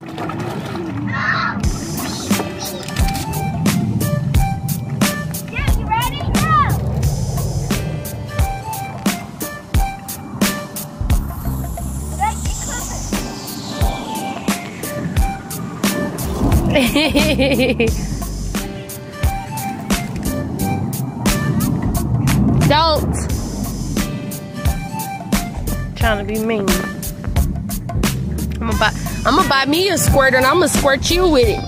Don't. Trying to be mean. I'm gonna buy me a squirter and I'm gonna squirt you with it.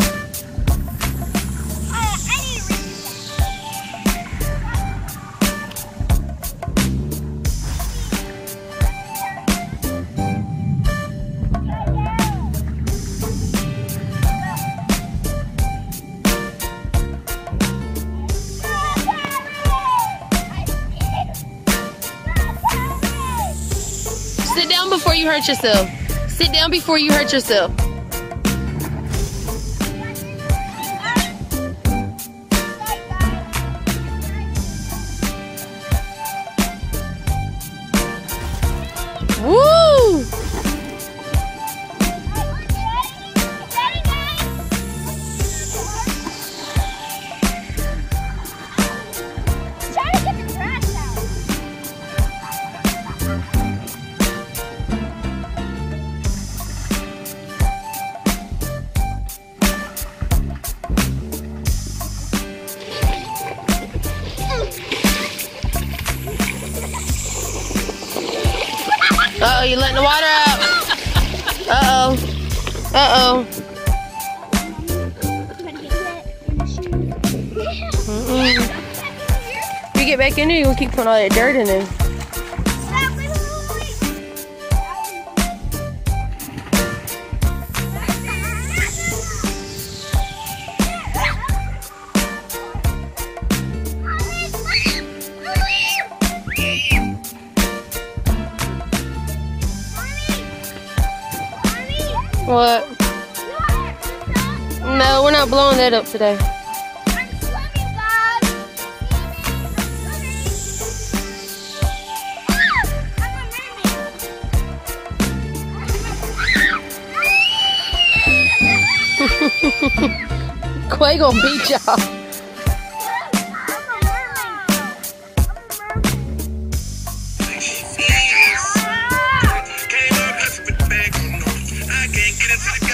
Sit down before you hurt yourself. Sit down before you hurt yourself. Woo! Uh-oh, you're letting the water out. Uh-oh. Uh-oh. If you get back in there, you're going to keep putting all that dirt in there. What? No, we're not blowing that up today. Quay gonna beat y'all. Can't get inside.